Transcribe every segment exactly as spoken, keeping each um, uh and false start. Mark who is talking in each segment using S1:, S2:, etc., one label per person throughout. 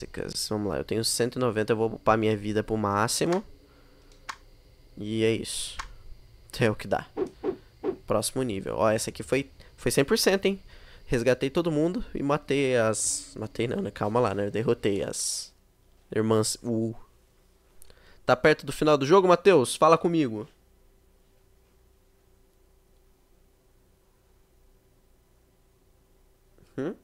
S1: Vamos lá, eu tenho cento e noventa, eu vou upar minha vida pro máximo. E é isso. É o que dá. Próximo nível. Ó, essa aqui foi, foi cem por cento, hein? Resgatei todo mundo e matei as... Matei não, né? Calma lá, né? Eu derrotei as irmãs. Uh. Tá perto do final do jogo, Matheus? Fala comigo. Hum?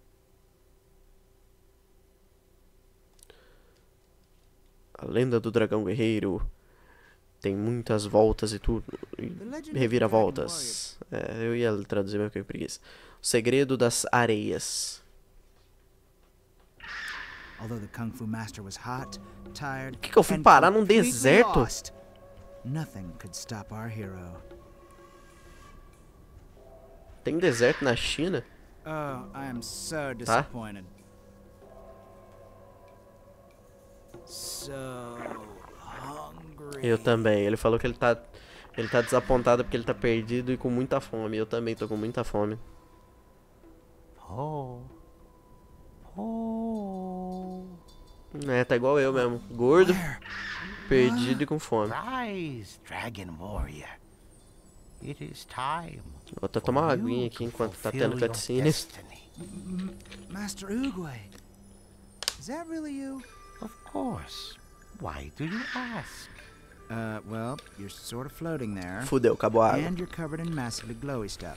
S1: A lenda do dragão guerreiro tem muitas voltas e tudo. E reviravoltas. É, eu ia traduzir, mas que preguiça. O segredo das areias.
S2: Although the Kung Fu Master was hot, tired,
S1: Por que, que eu fui parar num deserto?
S2: lost, nothing could stop our hero.
S1: Tem deserto na China?
S2: Oh, I am so
S1: Tá?
S2: disappointed. So hungry.
S1: Eu também. Ele falou que ele tá, ele tá desapontado porque ele tá perdido e com muita fome. Eu também tô com muita fome.
S3: Oh. Oh.
S1: É, tá igual eu mesmo. Gordo, perdido e com fome.
S3: Rise, Dragon Warrior. It is time.
S1: Vou até tomar uma aguinha aqui enquanto tá tendo cutscene.
S2: M Master Oogway, is that really you?
S3: Of course. Why do you ask?
S2: Uh, well, you're sort of floating there.
S1: Fudeu, acabou a água.
S2: And you're covered in massively glowy stuff.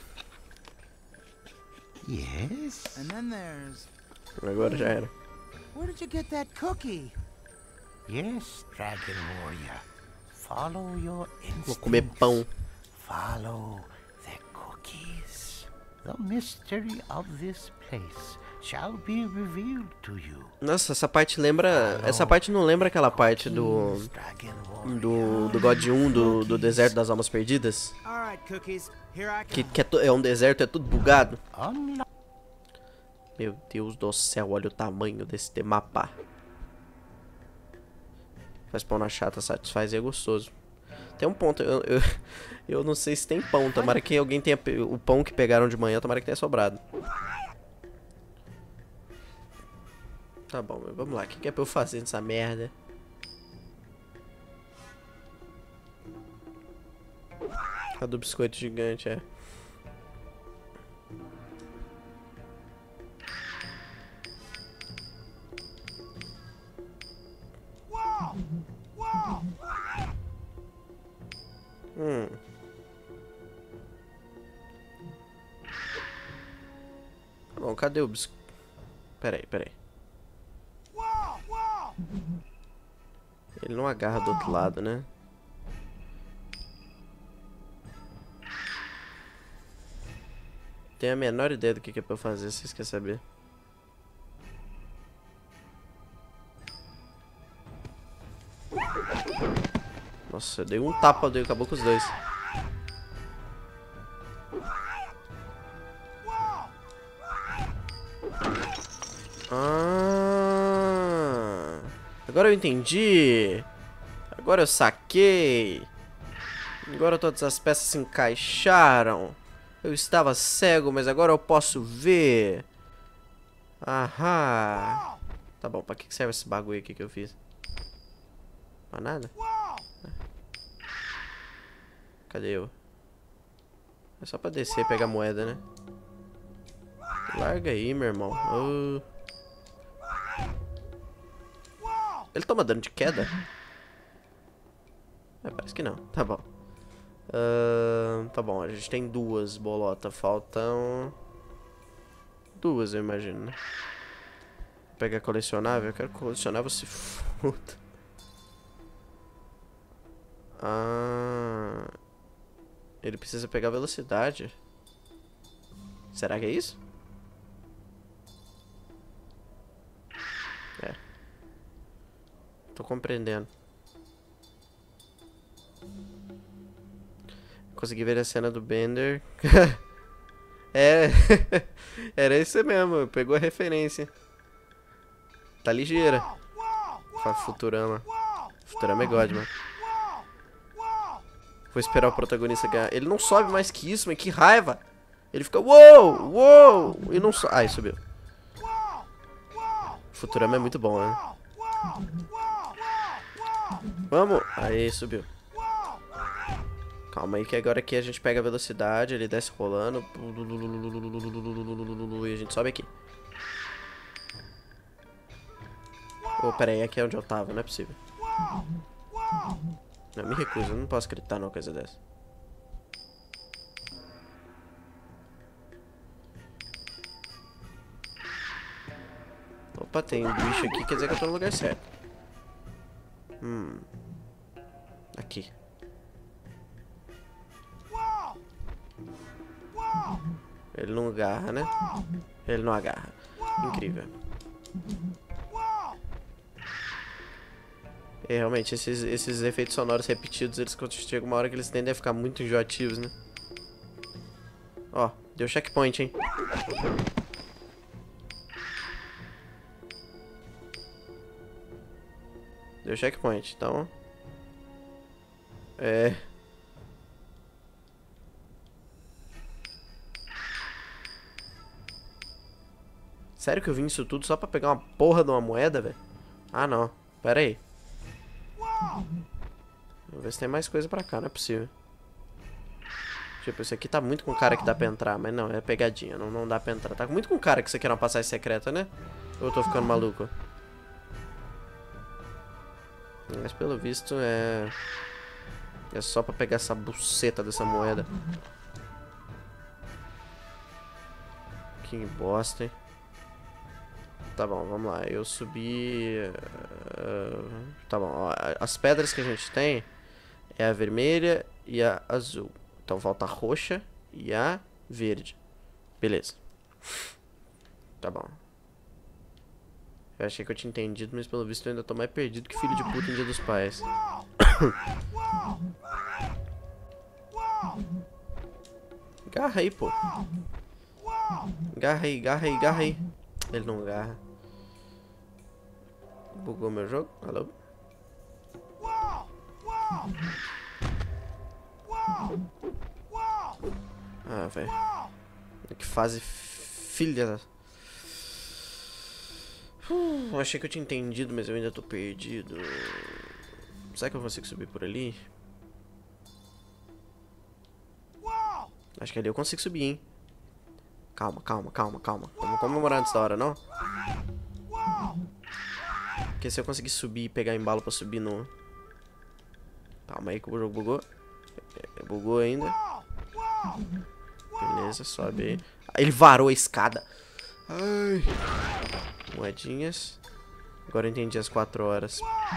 S3: Yes.
S2: And then there's...
S1: Agora já era.
S2: Where did you get that cookie?
S3: Yes, Dragon Warrior. Follow your instincts.
S1: Vou comer pão.
S3: Follow the cookies. The mystery of this place shall be revealed to you.
S1: Nossa, essa parte lembra... Essa parte não lembra aquela parte do... Do, do God um, do, do deserto das almas perdidas?
S2: Alright, cookies, here I
S1: Que,
S2: come.
S1: que é, to- é um deserto, é tudo bugado.
S3: Unlock.
S1: Meu Deus do céu, olha o tamanho desse mapa. Faz pão na chata, satisfaz e é gostoso. Tem um ponto, eu, eu, eu não sei se tem pão. Tomara que alguém tenha... pe- O pão que pegaram de manhã, tomara que tenha sobrado. Tá bom, mas vamos lá. O que que é pra eu fazer nessa merda? A do biscoito gigante, é. Hum. Tá bom, cadê o biscoito? Peraí, peraí. Ele não agarra do outro lado, né? Tenho a menor ideia do que que é pra eu fazer, se vocês querem saber. Nossa, eu dei um tapa, dei, acabou com os dois. Ah, agora eu entendi. Agora eu saquei. Agora todas as peças se encaixaram. Eu estava cego, mas agora eu posso ver. Aham. Tá bom, pra que serve esse bagulho aqui que eu fiz? Pra nada? Cadê eu? É só pra descer e pegar moeda, né? Larga aí, meu irmão. Oh. Ele toma dano de queda? É, parece que não. Tá bom. Uh, tá bom, a gente tem duas bolotas. Faltam... Duas, eu imagino, né? Vou pegar colecionável. Eu quero colecionável, se foda. Ah... Ele precisa pegar velocidade. Será que é isso? É. Tô compreendendo. Consegui ver a cena do Bender. É. Era isso mesmo. Pegou a referência. Tá ligeira. Futurama. Futurama é God, mano. Vou esperar o protagonista ganhar. Ele não sobe mais que isso, mas que raiva. Ele fica, uou, uou, e não sobe. Ai, subiu. Futurama é muito bom, né? Vamos! Aí, subiu. Calma aí que agora aqui a gente pega a velocidade, ele desce rolando. E a gente sobe aqui. Oh, pera aí, aqui é onde eu tava, não é possível. Não, me recuso, eu não posso acreditar numa coisa dessa. Opa, tem um bicho aqui, quer dizer que eu tô no lugar certo. Hum. Aqui. Ele não agarra, né? Ele não agarra. Incrível. É, realmente, esses, esses efeitos sonoros repetidos, eles chegam uma hora que eles tendem a ficar muito enjoativos, né? Ó, deu checkpoint, hein? Deu checkpoint, então... É... Sério que eu vim isso tudo só pra pegar uma porra de uma moeda, velho? Ah, não. Pera aí. Vamos ver se tem mais coisa pra cá, não é possível. Tipo, isso aqui tá muito com cara que dá pra entrar, mas não, é pegadinha, não, não dá pra entrar. Tá muito com cara que isso aqui é uma passagem secreta, né? Ou eu tô ficando maluco? Mas pelo visto é... É só pra pegar essa buceta dessa moeda. Que bosta, hein? Tá bom, vamos lá. Eu subi... Uh, tá bom, ó, as pedras que a gente tem é a vermelha e a azul. Então falta a roxa e a verde. Beleza. Tá bom. Eu achei que eu tinha entendido, mas pelo visto eu ainda tô mais perdido que filho de puta em Dia dos Pais. Garra aí, pô. Garra aí, garra aí, garra aí. Ele não garra. Bugou meu jogo? Alô? Ah, velho. Que fase filha. Uh, achei que eu tinha entendido, mas eu ainda tô perdido. Será que eu consigo subir por ali? Acho que ali eu consigo subir, hein? Calma, calma, calma, calma. Vamos comemorar antes da hora, não? Porque se eu conseguir subir e pegar embalo pra subir no... Calma aí que o jogo bugou. Bugou ainda. Beleza, sobe aí. Ele varou a escada. Ai. Moedinhas. Agora eu entendi as quatro horas.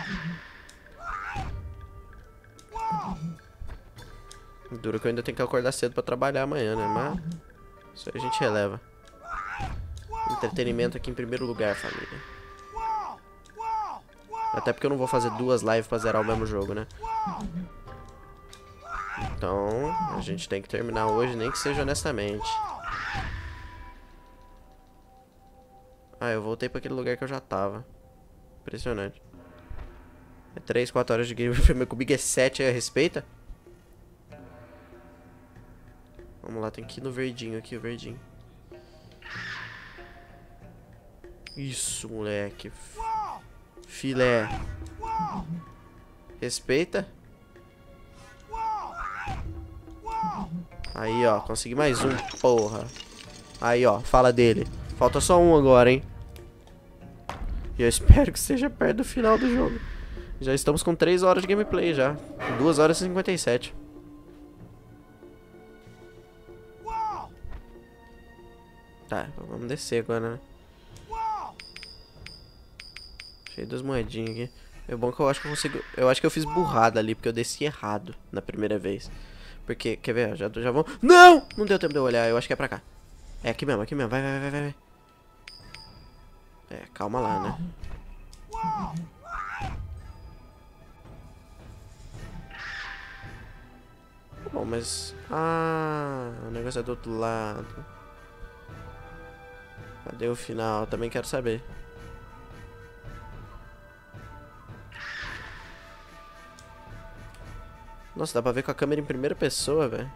S1: Duro que eu ainda tenho que acordar cedo pra trabalhar amanhã, né? Mas isso aí a gente releva. Entretenimento aqui em primeiro lugar, família. Até porque eu não vou fazer duas lives pra zerar o mesmo jogo, né? Então, a gente tem que terminar hoje, nem que seja honestamente. Ah, eu voltei pra aquele lugar que eu já tava. Impressionante. É três, quatro horas de game. Comigo é sete, é respeita? Vamos lá, tem que ir no verdinho aqui, o verdinho. Isso, moleque. Filé. Respeita. Aí, ó, consegui mais um, porra. Aí, ó, fala dele. Falta só um agora, hein. E eu espero que esteja perto do final do jogo. Já estamos com três horas de gameplay já. duas horas e cinquenta e sete. Tá, vamos descer agora, né? Cheio das moedinhas aqui. É bom que eu acho que eu consigo... Eu acho que eu fiz burrada ali, porque eu desci errado na primeira vez. Porque, quer ver? Já, já vão... Não! Não deu tempo de eu olhar, eu acho que é pra cá. É aqui mesmo, aqui mesmo. Vai, vai, vai, vai, vai. É, calma lá, né? Bom, mas... Ah, o negócio é do outro lado. Cadê o final? Também quero saber. Nossa, dá pra ver com a câmera em primeira pessoa, velho.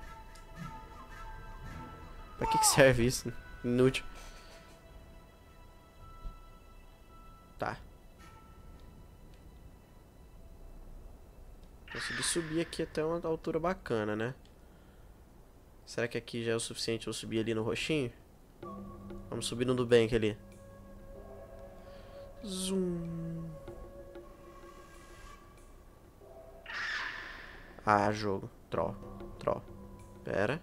S1: Pra que que serve isso? Inútil. Consegui subir aqui até uma altura bacana, né? Será que aqui já é o suficiente eu subir ali no roxinho? Vamos subir no Nubank ali. Zoom. Ah, jogo. Tro. Tro. Pera.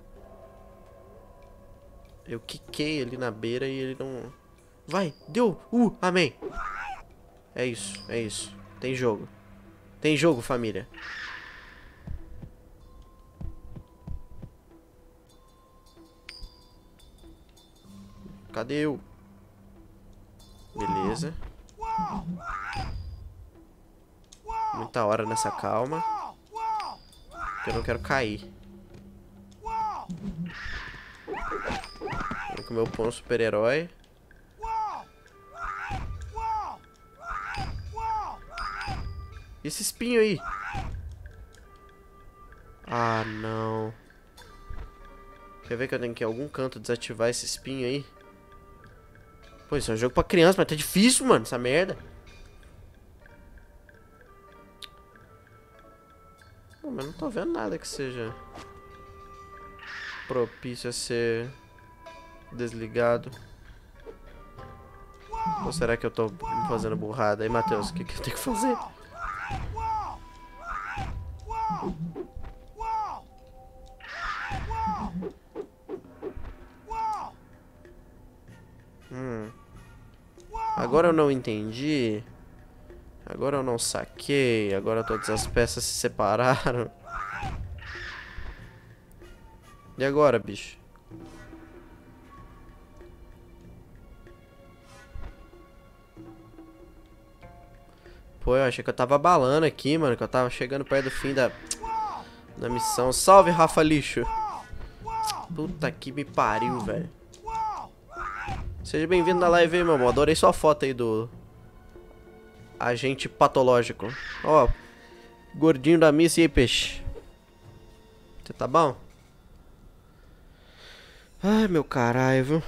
S1: Eu quiquei ali na beira e ele não... Vai, deu! Uh, amém! É isso, é isso. Tem jogo. Tem jogo, família. Cadê eu? Beleza. Muita hora nessa calma. Porque eu não quero cair. Vou comer o pão super-herói. E esse espinho aí? Ah, não. Quer ver que eu tenho que ir em algum canto desativar esse espinho aí? Pô, isso é um jogo pra criança, mas tá difícil, mano, essa merda. Pô, mas não tô vendo nada que seja propício a ser desligado. Ou será que eu tô fazendo burrada? Aí, Matheus, o que, que eu tenho que fazer? Hum. Agora eu não entendi. Agora eu não saquei. Agora todas as peças se separaram. E agora, bicho? Pô, eu achei que eu tava abalando aqui, mano. Que eu tava chegando perto do fim da, da missão. Salve, Rafa Lixo. Puta que me pariu, velho. Seja bem-vindo na live aí, meu amor. Adorei sua foto aí do agente patológico. Ó, gordinho da missa e aí, peixe. Você tá bom? Ai, meu caralho, viu?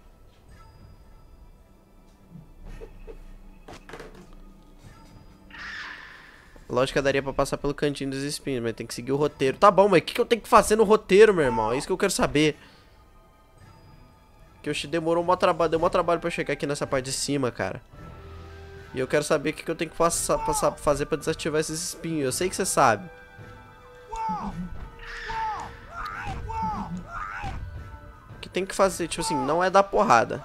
S1: Lógico que daria pra passar pelo cantinho dos espinhos, mas tem que seguir o roteiro. Tá bom, mas o que, que eu tenho que fazer no roteiro, meu irmão? É isso que eu quero saber. Que eu demorou um maior trabalho, deu um maior trabalho pra eu chegar aqui nessa parte de cima, cara. E eu quero saber o que, que eu tenho que passar, passar, fazer pra desativar esses espinhos. Eu sei que você sabe. O que tem que fazer, tipo assim, não é dar porrada.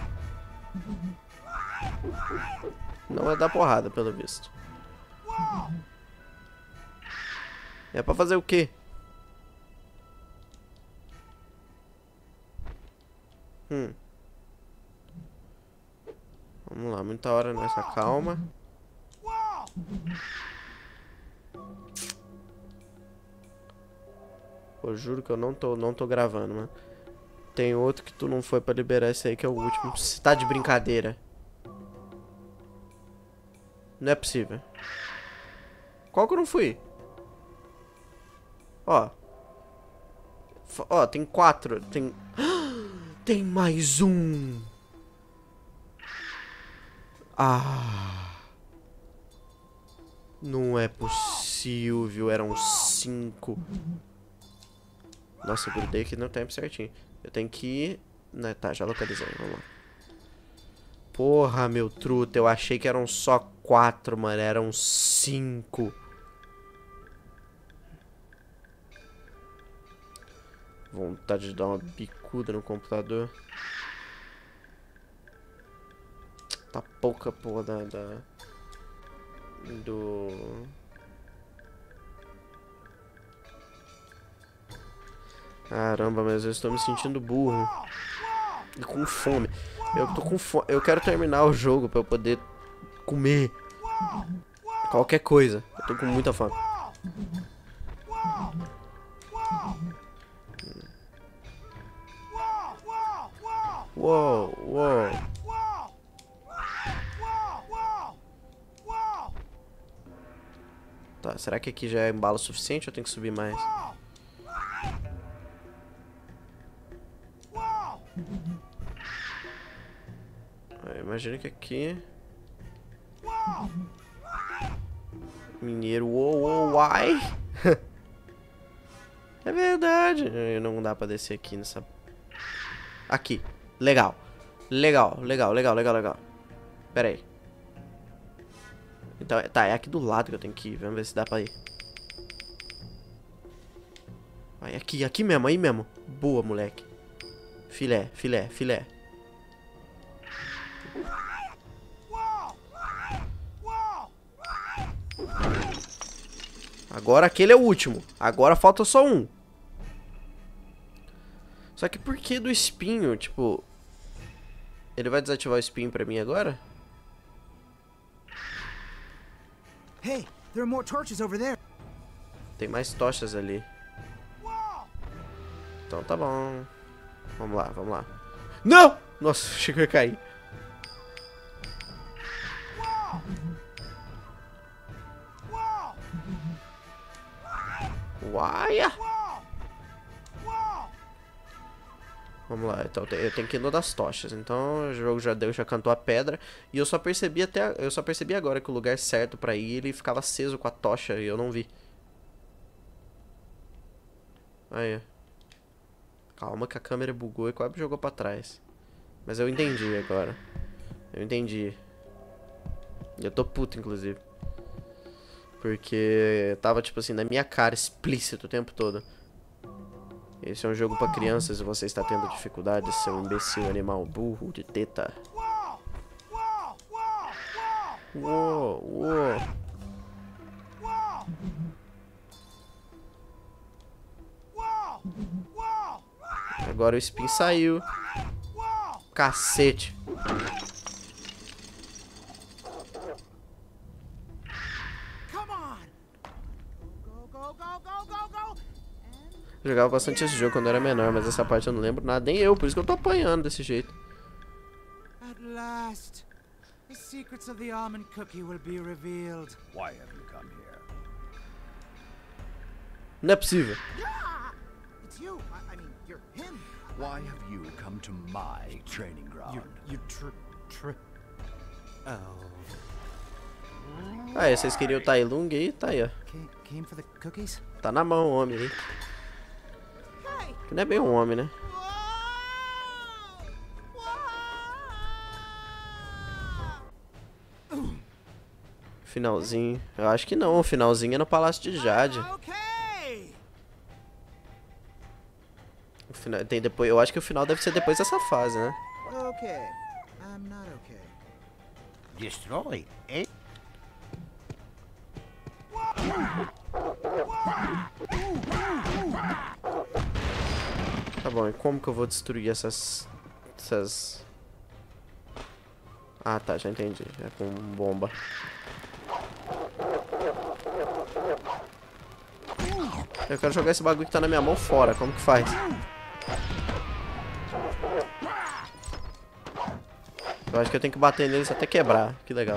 S1: Não é dar porrada, pelo visto. É pra fazer o quê? Hum. Vamos lá, muita hora nessa calma. Eu juro que eu não tô, não tô gravando, mano. Tem outro que tu não foi pra liberar esse aí, que é o último. Você tá de brincadeira. Não é possível. Qual que eu não fui? Ó. Ó, tem quatro. Tem... Tem mais um. Ah. Não é possível. Eram cinco. Nossa, eu grudei aqui no tempo certinho. Eu tenho que ir... Né, tá, já localizei. Vamos lá. Porra, meu truta. Eu achei que eram só quatro, mano. Eram cinco. Vontade de dar uma bicuda no computador. Tá pouca porra da... da do... Caramba, mas eu estou me sentindo burro. E com fome. Eu tô com fome. Eu quero terminar o jogo pra eu poder comer qualquer coisa. Eu tô com muita fome. Uou, uou. Tá, será que aqui já é embalo suficiente ou eu tenho que subir mais? Imagina que aqui... Mineiro, uou, uou, uai. É verdade. Não dá pra descer aqui nessa... Aqui. Legal. Legal, legal, legal, legal, legal. Pera aí. Então, tá, é aqui do lado que eu tenho que ir. Vamos ver se dá pra ir. Vai, aqui, aqui mesmo, aí mesmo. Boa, moleque. Filé, filé, filé. Agora aquele é o último. Agora falta só um. Só que por que do espinho? Tipo... Ele vai desativar o espinho pra mim agora?
S2: Hey, there are more torches over there.
S1: Tem mais tochas ali. Então tá bom. Vamos lá, vamos lá. Não! Nossa, chegou a cair. Uaia! Vamos lá, então eu tenho que ir no das tochas. Então o jogo já deu, já cantou a pedra. E eu só percebi até. Eu só percebi agora que o lugar certo pra ir, ele ficava aceso com a tocha e eu não vi. Aí. Calma que a câmera bugou e quase jogou pra trás. Mas eu entendi agora. Eu entendi. Eu tô puto, inclusive. Porque tava, tipo assim, na minha cara, explícito o tempo todo. Esse é um jogo pra crianças e você está tendo dificuldade, seu imbecil animal burro de teta. Uou, uou. Agora o spin saiu. Cacete. Eu jogava bastante esse jogo quando eu era menor, mas essa parte eu não lembro nada, nem eu, por isso que eu tô apanhando desse jeito.
S2: At last, the secrets of the almond cookie will be revealed.
S4: Why have you come here?
S1: Não é possível.
S2: It's you. I, I mean, you're him.
S4: Why have you come to my training ground?
S2: You, you tr, tr. Oh.
S1: Ah, é, vocês queriam o Tai Lung aí? Tá aí, ó.
S2: Came, came for the cookies?
S1: Tá na mão o homem aí. Que não é bem um homem, né? Finalzinho. Eu acho que não. O finalzinho é no Palácio de Jade. O final, tem depois, eu acho que o final deve ser depois dessa fase, né?
S2: Okay. I'm not okay.
S3: Destroy, eh?
S1: Tá bom, e como que eu vou destruir essas... Essas... Ah, tá, já entendi. É com bomba. Eu quero jogar esse bagulho que tá na minha mão fora. Como que faz? Eu acho que eu tenho que bater neles até quebrar. Que legal.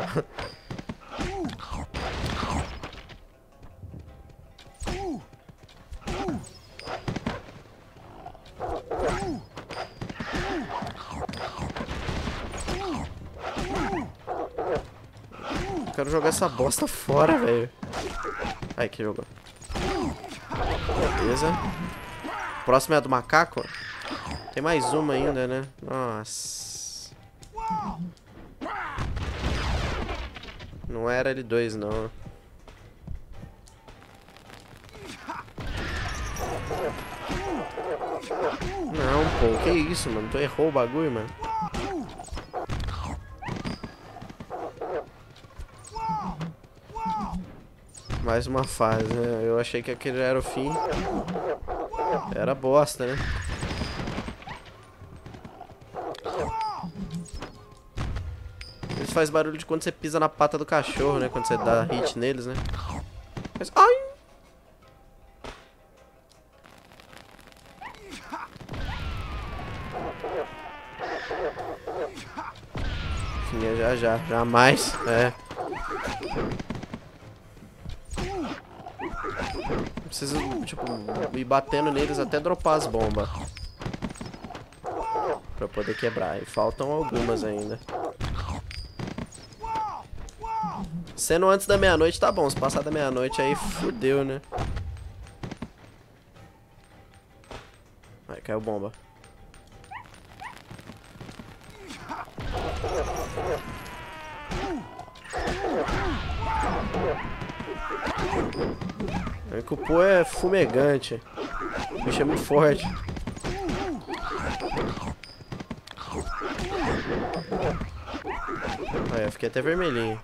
S1: Eu quero jogar essa bosta fora, velho. Aí, que jogou. Beleza. Próximo é a do macaco. Tem mais uma ainda, né? Nossa. Não era L dois, não. Não, pô. Que isso, mano? Tu errou o bagulho, mano. Mais uma fase, né? Eu achei que aquele era o fim. Era bosta, né? Eles fazem barulho de quando você pisa na pata do cachorro, né? Quando você dá hit neles, né? Mas... Ai! Enfim, já, já. Jamais. É. Preciso, tipo, ir batendo neles até dropar as bombas. Pra poder quebrar. E faltam algumas ainda. Sendo antes da meia-noite tá bom. Se passar da meia-noite aí, fudeu, né? Aí, caiu bomba. O que o Poe é fumegante. O bicho é muito forte. Aí, eu fiquei até vermelhinho.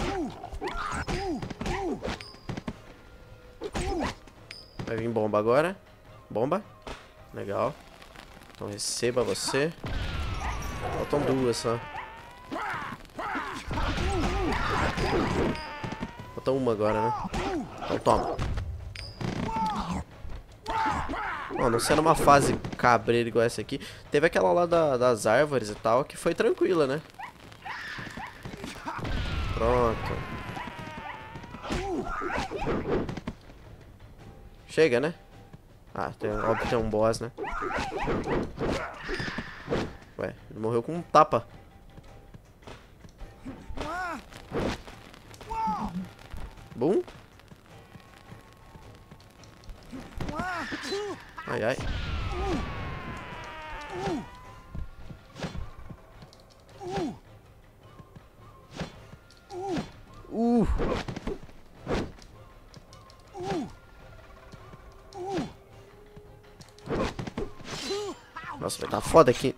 S1: Vai vir bomba agora. Bomba. Legal. Então receba você. Faltam duas só. Falta uma agora, né? Então toma. Ó, não sendo uma fase cabreira igual essa aqui. Teve aquela lá da, das árvores e tal, que foi tranquila, né? Pronto. Chega, né? Ah, tem, óbvio que tem um boss, né? Ué, ele morreu com um tapa. Bum. Ai, ai. Uh. Nossa, vai tá foda aqui.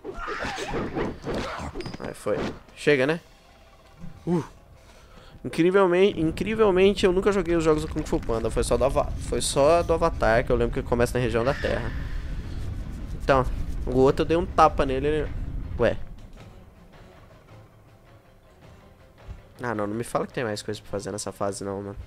S1: Aí foi. Chega, né? Uh. Incrivelmente, incrivelmente, eu nunca joguei os jogos do Kung Fu Panda. Foi só do Avatar. Foi só do Avatar, que eu lembro que começa na região da Terra. Então, o outro eu dei um tapa nele. Ele... Ué. Ah, não, não me fala que tem mais coisa pra fazer nessa fase, não, mano.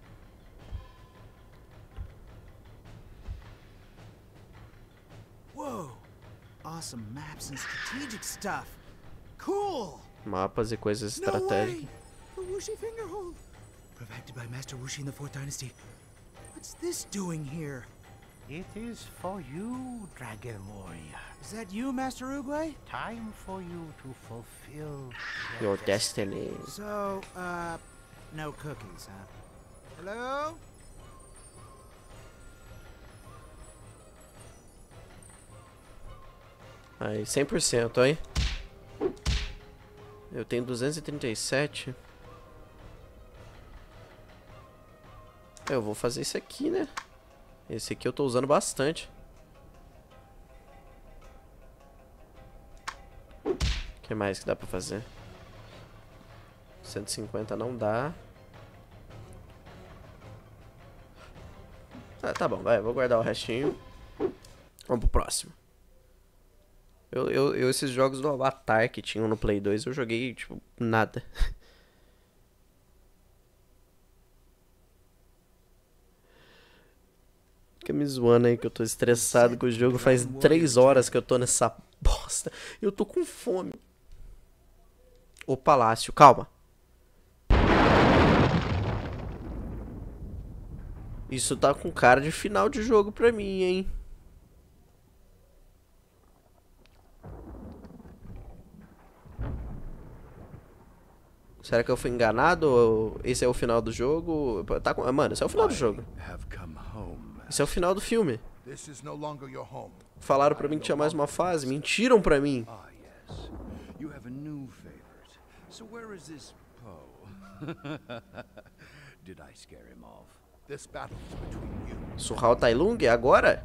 S2: Whoa! Awesome maps and strategic stuff. Cool!
S1: Mapas e coisas estratégicas.
S2: The Wuxi Fingerhold! Perfected by Master Wuxi in the Fourth Dynasty. What's this doing here?
S3: It is for you, Dragon Warrior.
S2: Is that you, Master Oogway?
S3: Time for you to fulfill
S1: Your destiny.
S2: So, uh, no cookies, huh? Hello?
S1: Aí, cem por cento, aí. Eu tenho duzentos e trinta e sete. Eu vou fazer isso aqui, né? Esse aqui eu tô usando bastante. O que mais que dá pra fazer? cento e cinquenta não dá. Ah, tá bom, vai, vou guardar o restinho. Vamos pro próximo. Eu, eu, eu esses jogos do Avatar que tinham no Play dois, eu joguei, tipo, nada. Fica me zoando aí que eu tô estressado com o jogo. Faz três horas que eu tô nessa bosta. Eu tô com fome. O palácio, calma. Isso tá com cara de final de jogo pra mim, hein? Será que eu fui enganado? Ou esse é o final do jogo? Tá com... Mano, esse é o final do jogo. Esse é o final do filme. Falaram pra mim que tinha mais uma fase. Mentiram pra mim. Surral Tai Lung? Agora?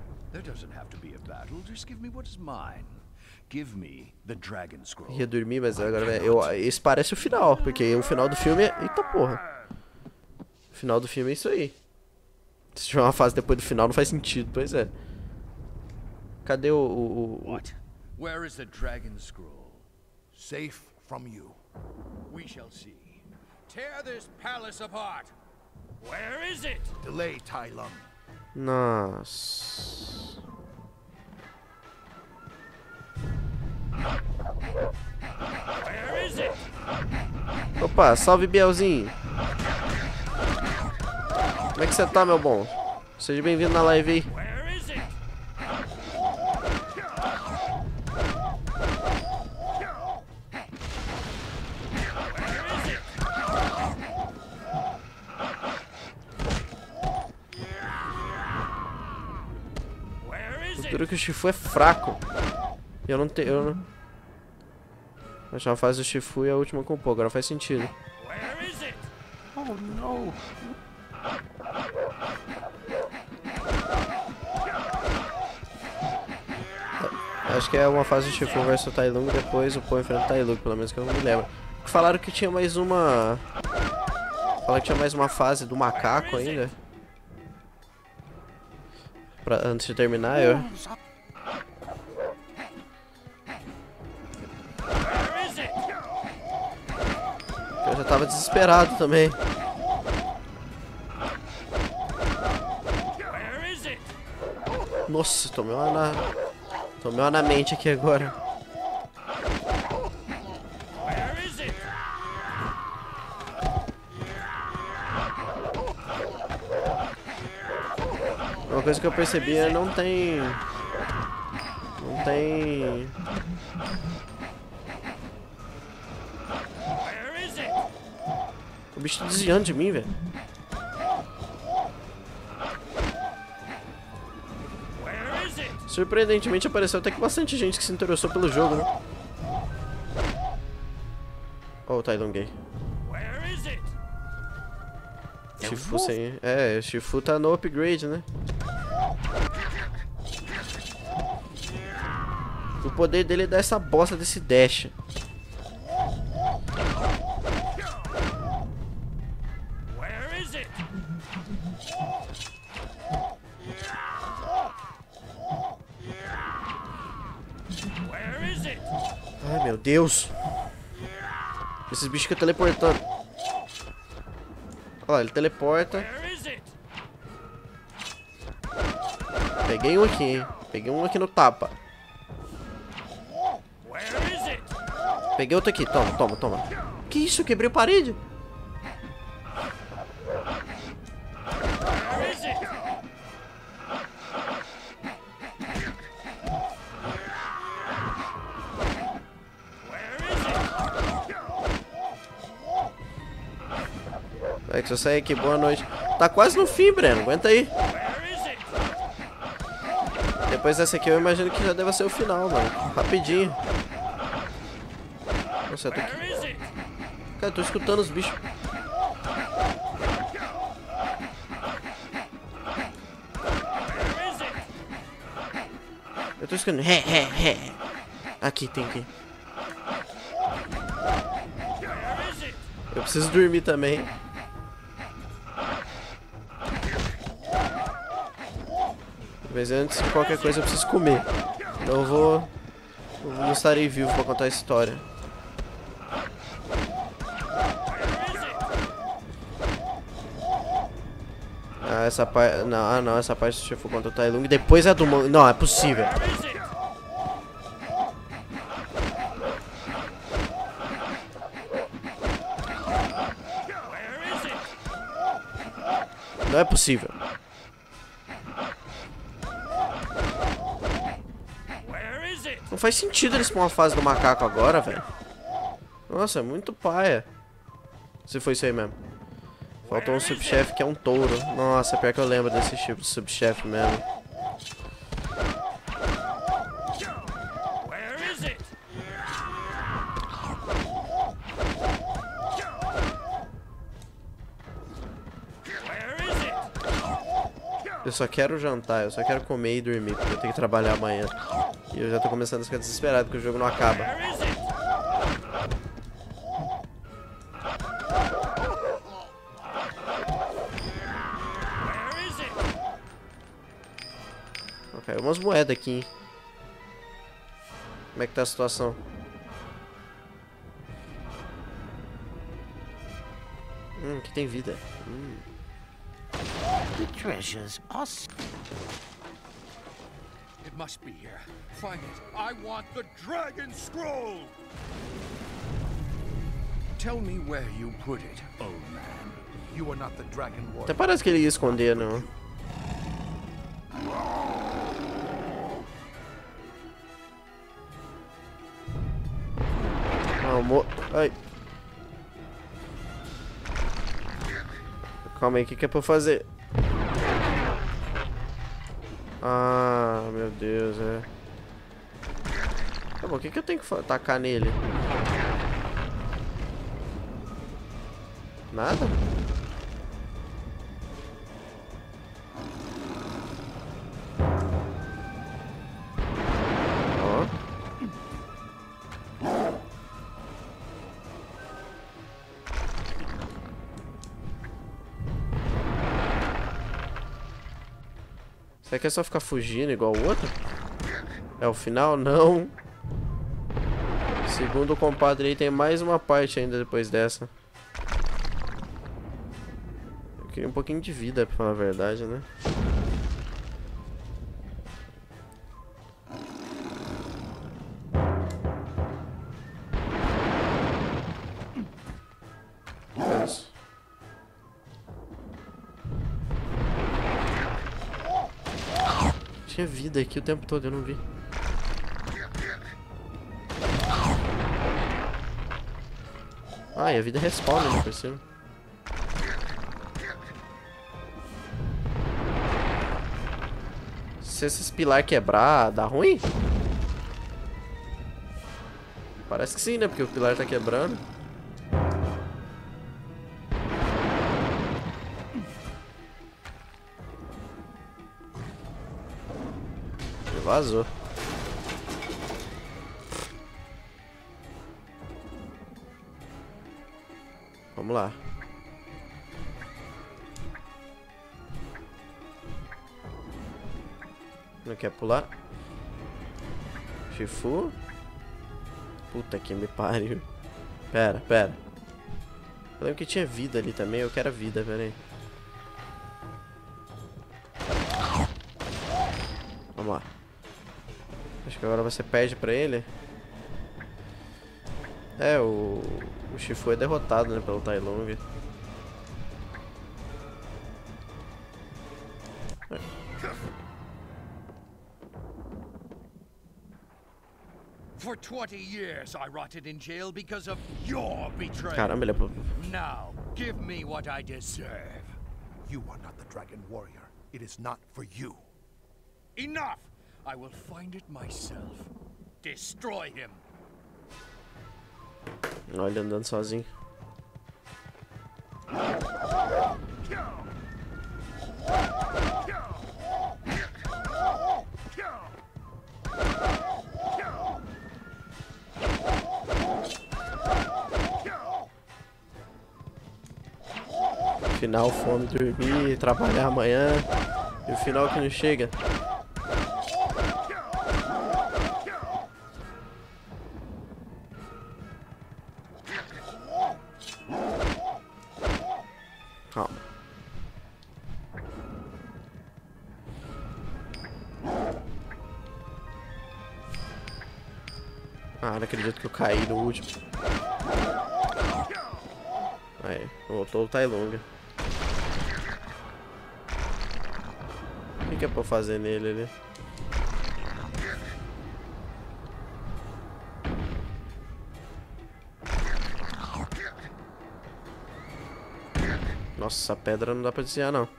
S1: Ia dormir, mas agora eu, esse parece o final, porque o final do filme é... Eita porra. O final do filme é isso aí. Se tiver uma fase depois do final não faz sentido, pois é. Cadê o... o, o...
S4: What? Where is the Dragon Scroll?
S5: Safe from you.
S4: We shall see. Tear this palace apart. Where is it?
S5: Delay, Tai Lung.
S1: Nossa.
S4: Where is it?
S1: Opa, salve Bielzinho. Como é que você tá, meu bom? Seja bem-vindo na live aí.
S4: Where is it? Where is it?
S1: Duro que o Shifu é fraco. Eu não tenho... Eu não... A última fase do Shifu e a última com o Po. Agora faz sentido.
S3: Oh, no.
S1: Acho que é uma fase do Shifu versus o Tai Lung. Depois o Po enfrenta o Tai Lung. Pelo menos que eu não me lembro. Falaram que tinha mais uma... Falaram que tinha mais uma fase do macaco ainda. Pra, antes de terminar, eu... Eu já tava desesperado também. Nossa, tomei uma na... Tomei uma na mente aqui agora. Uma coisa que eu percebi é não tem... Não tem... O bicho tá desviando de mim, velho. Surpreendentemente apareceu até que bastante gente que se interessou pelo jogo, né? Ó, o Tai Lung aí. Shifu sem... É, o Shifu tá no upgrade, né? O poder dele é dar essa bosta desse dash. Ai, meu Deus. Esses bichos ficam teleportando. Olha lá, ele teleporta. Peguei um aqui, hein? Peguei um aqui no tapa. Peguei outro aqui. Toma, toma, toma. Que isso? Eu quebrei a parede. É que se eu sair aqui, boa noite. Tá quase no fim, Breno. Aguenta aí. Depois dessa aqui eu imagino que já deva ser o final, mano. Rapidinho. Nossa, eu tô aqui. Cara, eu tô escutando os bichos. Eu tô escutando. Ré, ré, ré. Aqui, tem aqui. Eu preciso dormir também. Mas antes de qualquer coisa eu preciso comer. Então eu vou... Eu não estarei vivo pra contar a história. Ah, essa parte... Não, ah, não, essa parte do Shifu contra o Tai Lung. Depois é do... Não, é possível. Não é possível. Não faz sentido eles pôr uma fase do macaco agora, velho. Nossa, é muito paia. Se foi isso aí mesmo. Faltou um subchefe que é um touro. Nossa, pior que eu lembro desse tipo de subchefe mesmo. Eu só quero jantar, eu só quero comer e dormir, porque eu tenho que trabalhar amanhã. E eu já tô começando a ficar desesperado, porque o jogo não acaba. Ok, umas moedas aqui, hein? Como é que tá a situação? Hum, aqui tem vida. Hum.
S3: The treasures are...
S4: It must be here. Find it. I want the Dragon Scroll! Tell me where you put it, old man.
S5: You are not the Dragon Warrior.
S1: Até parece que ele ia esconder, não. Ah, mo... Ai. Calma aí, o que, que é pra eu fazer? Ah, meu Deus, é. Tá bom, o que, que eu tenho que tacar nele? Nada? Ó. Será que é só ficar fugindo igual o outro? É o final? Não. Segundo o compadre aí, tem mais uma parte ainda depois dessa. Eu queria um pouquinho de vida, pra falar a verdade, né? É isso. Tinha vida aqui o tempo todo, eu não vi. Ah, e a vida respawna, né, por cima. Se esses pilares quebrar, dá ruim? Parece que sim, né? Porque o pilar tá quebrando. Vazou. Vamos lá. Não quer pular? Shifu? Puta que me pariu. Pera, pera. Eu lembro que tinha vida ali também. Eu quero vida, pera aí. Vamos lá. Acho que agora você perde pra ele. É, o... O Shifu é derrotado, né, pelo Tai Lung. É.
S4: For twenty years I rotted in jail because of your betrayal.
S1: Caramba, ele é...
S4: Now, give me what I deserve.
S5: You are not the Dragon Warrior. It is not for you.
S4: Enough! I will find it myself. Destroy him.
S1: Olha ele andando sozinho. Final, fome, dormir, trabalhar amanhã. E o final que não chega. Calma. Ah, não acredito que eu caí no último. Aí, voltou o Tai Lung. O que, que é pra eu fazer nele ali? Nossa, essa pedra não dá pra desviar, não.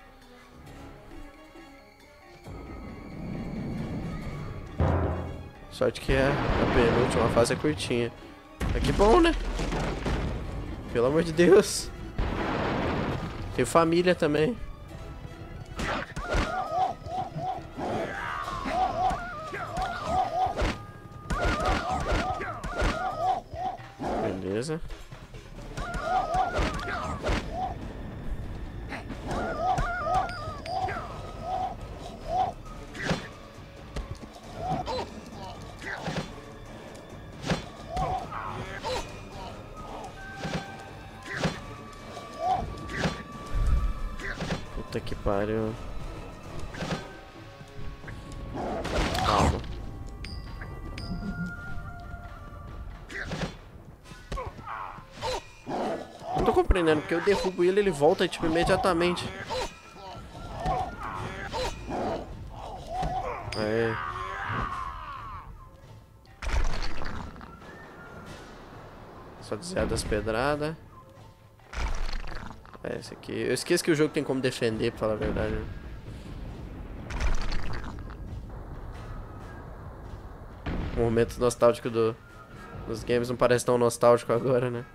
S1: Sorte que é a penúltima fase é curtinha. É que bom, né? Pelo amor de Deus. Tenho família também. Beleza. Puta que pariu. Calma. Não tô compreendendo, porque eu derrubo ele, ele volta tipo imediatamente. Aí. Só desviar das pedradas. É, esse aqui. Eu esqueço que o jogo tem como defender, pra falar a verdade. O momento nostálgico do, dos games não parece tão nostálgico agora, né?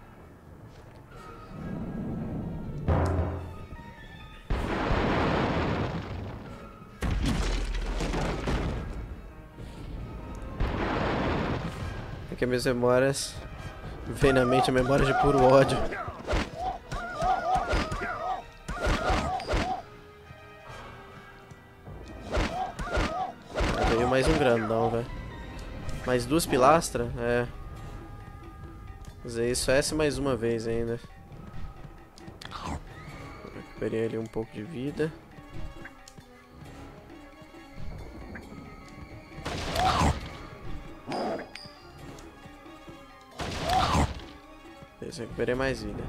S1: É que minhas memórias... Vem na mente a memória de puro ódio. Veio mais um grandão, velho. Mais duas pilastras? É. Fazer isso essa mais uma vez ainda. Recuperei ali um pouco de vida. Beleza, recuperei mais vida.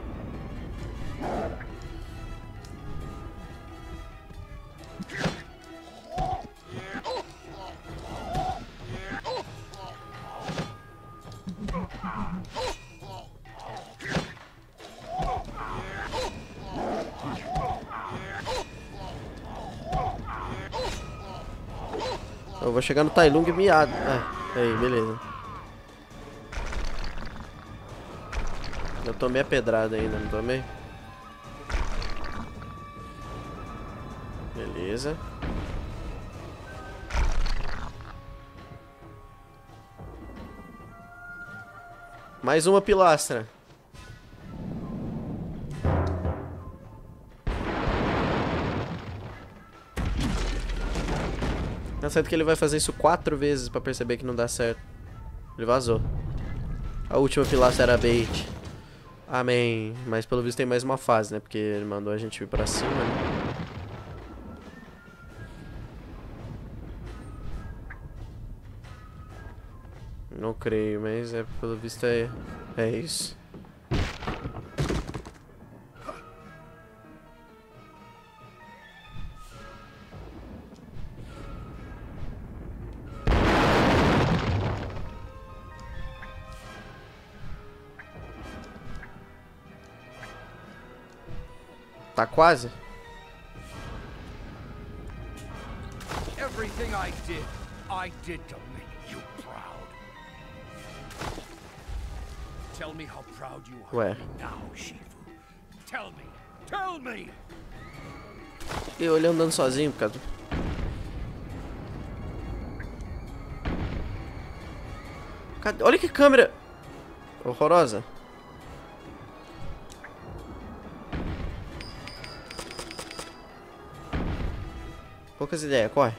S1: Eu vou chegar no Tai Lung miado. Ah, aí, beleza. Eu tomei a pedrada ainda, não tomei? Beleza. Mais uma pilastra. Tá certo que ele vai fazer isso quatro vezes pra perceber que não dá certo. Ele vazou. A última pilastra era bait. Amém. Mas pelo visto tem mais uma fase, né? Porque ele mandou a gente ir pra cima, né? Não creio, mas é pelo visto é, é isso. Tá quase?
S4: Everything I did, I did to make you proud. Tell me how proud you are
S1: Ué.
S4: of me now, Shifu. Tell me, tell me.
S1: E eu olhando andando sozinho, por causa. Cadê? Olha que câmera horrorosa. Poucas ideias, corre.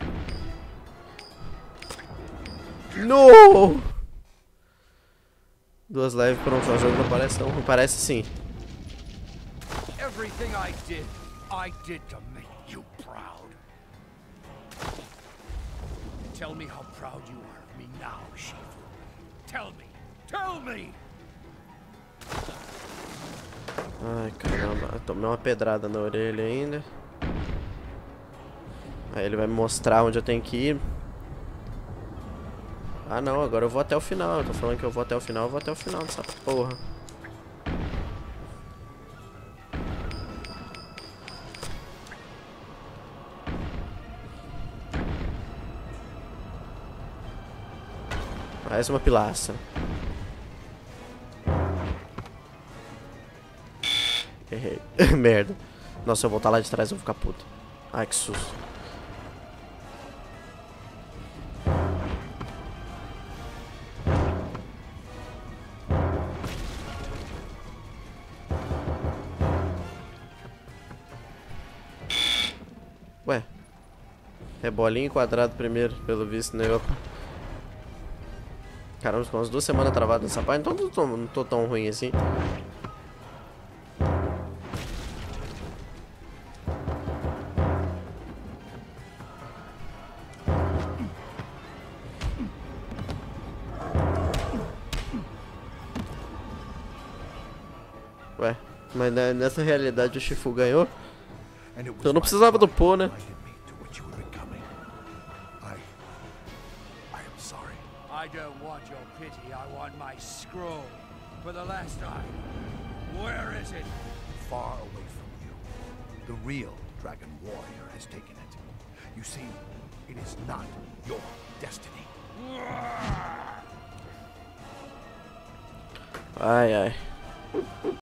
S1: No! Duas lives por um só jogo não parece não, não parece sim.
S4: Everything I did, I did to make you proud. Tell me how proud you are of me now, Shifu. Tell me, tell me.
S1: Ai, caramba, eu tomei uma pedrada na orelha ainda. Aí ele vai me mostrar onde eu tenho que ir. Ah não, agora eu vou até o final. Eu tô falando que eu vou até o final, eu vou até o final dessa porra. Mais uma pilastra. Errei. Merda. Nossa, se eu voltar lá de trás eu vou ficar puto. Ai, que susto. Ué. É bolinha e quadrado primeiro, pelo visto, né? Eu... Caramba, ficou umas duas semanas travado nessa parte, então não tô, não tô tão ruim assim. Ué, mas nessa realidade o Shifu ganhou. Eu não precisava do pô, né?
S4: I don't want your pity, I want my scroll. For the last time. Where is it?
S5: Far away from you. The real Dragon Warrior has taken it. You see, it is not your destiny.
S1: Ai, ai.